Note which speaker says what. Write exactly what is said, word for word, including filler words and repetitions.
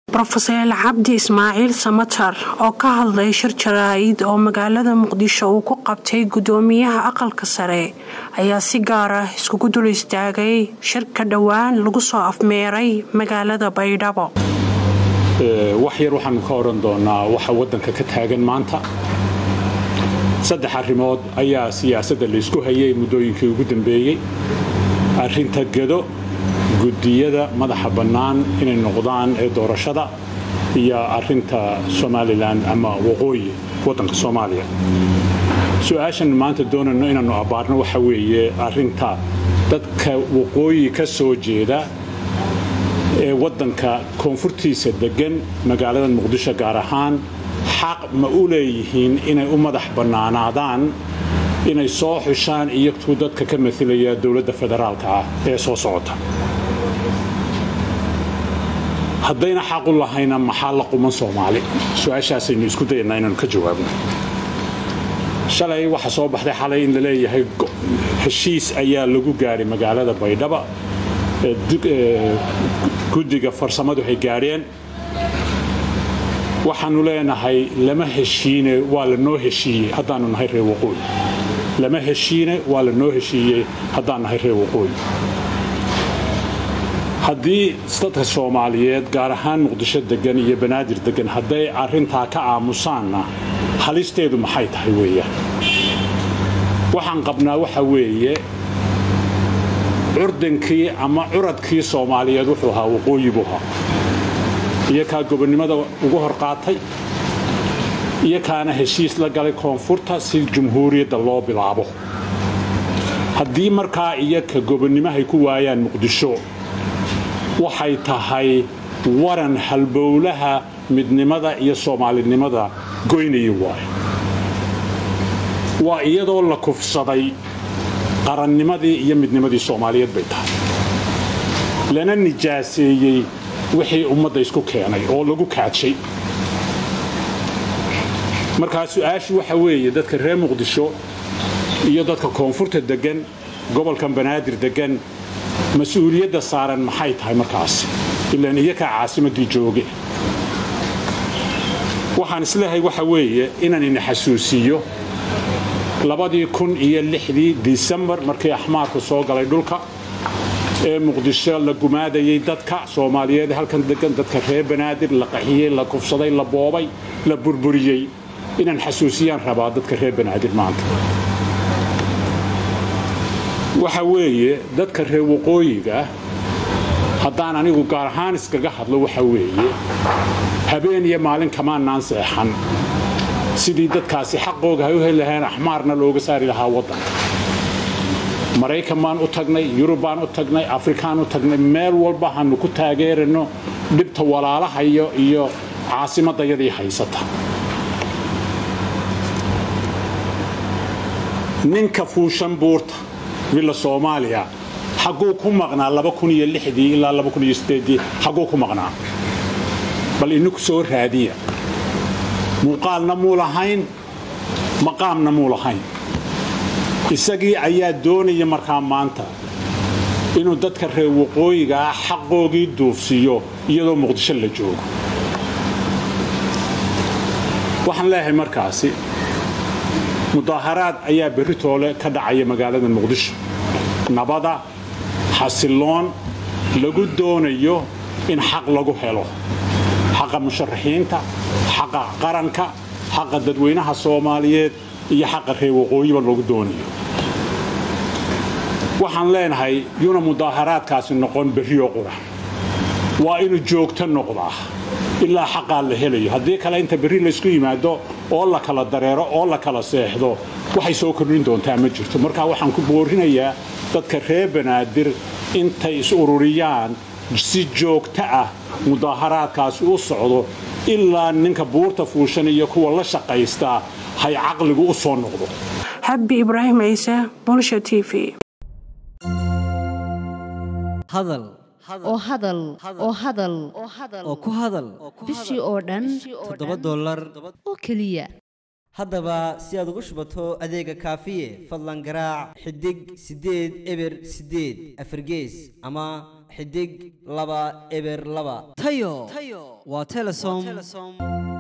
Speaker 1: Professor Cabdi Ismaaciil Samatar oo ka hadlay shir jaraa'id oo magaalada Muqdisho uu ku qabtay gudoomiyaha aqalka sare ayaa si gaar ah isku dul istaagay shirka dhawaan lagu soo afmeeray magaalada Baydhabo.
Speaker 2: ee wax yar waxaan ka oran doonaa waxa wadanka ka taagan maanta. saddex arrimood ayaa siyaasadda la isku hayay muddooyinkii ugu dambeeyay. arrinta gado gudiyada madaxa bannaan inay noqdaan ee doorashada iyo arrinta Somaliland ama waqooyi wadanka Soomaaliya. su'aashan maanta doonayno inaanu abaarno waxa weeye arrinta dadka waqooyi ka soo jeeda ee wadanka koonfurtiisa degan magaalada Muqdisho gaar ahaan xaq ma u leeyihiin inay u madax bannaanaadaan inay soo xushaan iyagoo dadka ka mathalaya dawladda federaalka ah ee soo socota. haddayna xaq u lahayna maxaa la quman Soomaali su'aashaasaynu isku daynaa inaan ka jawaabno. shalay waxa soo baxday xalay in la leeyahay heshiis ayaa lagu gaaray magaalada Baydhabo guddiga farsamadu ay gaareen. waxaanu leenahay lama heshiine waa la noo heshiiyey haddaanu nahay reer waqooyi lama heshiine waa la noo heshiiyey haddaan nahay reer waqooyi. haddii dadka Soomaaliyeed gaar ahaan Muqdisho degan iyo Banaadir degan hadday arrintaa ka aamusaanna halisteedu maxay tahay weeyaan. waxaan qabnaa waxa weeye curdankii ama curadkii Soomaaliyeed wuxuu ahaa waqooyi buu ahaa iyo ka gobonimada ugu hor qaatay iyo kaana heshiis la galay koonfurta si jumhuuriyadda loo bilaabo. haddii markaa iyo ka gobonimaha ku waayaan Muqdisho waxay tahay waran halbowlaha midnimada iyo Soomaalinimada goynaya waay. waa iyadoo la kufsaday qarannimadii iyo midnimadii Soomaaliyeed bay tahay lana nijaaseeyay wixii ummadda isku keenay oo lagu kaacay. markaa su'aashu waxa weeye dadka reer Muqdisho iyo dadka koonfurta degan gobolka Banaadir degan mas'uuliyadda saaran maxay tahay markaas ilaa iyaga caasimadii jooge. waxaan islahay waxa weeye inaan ina xasuusiyo labadii kun iyo lixdii December markii axmaarku soo galay dhulka ee Muqdisho la gumaadayay dadka Soomaaliyeed halkan degan dadka reer Banaadir la qaxiyay la kufsaday la boobay la burburiyay inaan xasuusiyaan rabaa dadka reer Banaadir maanta. waxa weeye dadka reer waqooyiga haddaan anigu gaar ahaan iskaga hadlo waxa weeye habeen iyo maalin kamaanaan seexan sidii dadkaasi xaqooga ay u heli lahayn axmaarna looga saari lahaa wadanka. Maraykan baan u tagnay Yurub baan u tagnay Afrikaan u tagnay meel walba hanu ku taageerano dhibta walaalaha iyo iyo caasimadayadii haysata. ninka fuushan buurta villa Soomaaliya xaquu ku maqnaa laba kun iyo lixdii ilaa laba kun iyo siddeed xaquu ku maqnaa bal inuu soo raadiya muuqaalna muu lahayn maqaamna muu lahayn. isagii ayaa doonaya markaa maanta inuu dadka reer waqooyiga xaqoogii duufsiyo iyadoo Muqdisho la joogo. waxaan leeyahay markaasi mudaharaad ayaa beritoole ka dhacaya magaalada Muqdisho nabada xasiloon lagu doonayo in xaq lagu helo xaqa musharaxiinta xaqa qaranka xaqa dadweynaha Soomaaliyeed iyo xaqa reer waqooyiba lagu doonayo. waxaan leenahay yuna mudaharaadkaasi noqon beriyo qura waa inuu joogto noqdaa ilaa xaqa la helayo. haddii kale inta beri la isku yimaado oo la kala dareero oo la kala seexdo waxay soo kordhin doontaa ma jirto. markaa waxaan ku boorinayaa dadka reer Banaadir intay is ururiyaan si joogto ah mudaharaadkaasi u socdo ilaa ninka buurta fuushan iyo kuwa la shaqaysta hay caqligu u soo noqdo.
Speaker 1: Habbi Ibrahim Ciise Bulsho T V.
Speaker 3: hadal oo hadal oo hadal oo ku hadal
Speaker 4: bishii oo dhan
Speaker 3: toddoba dollar
Speaker 4: oo kaliya haddaba si aad ugu shubato adeega kaafiye fadlan garaac xidig siddeed eber siddeed afargees ama xidig laba eber laba
Speaker 3: tayo waa telesom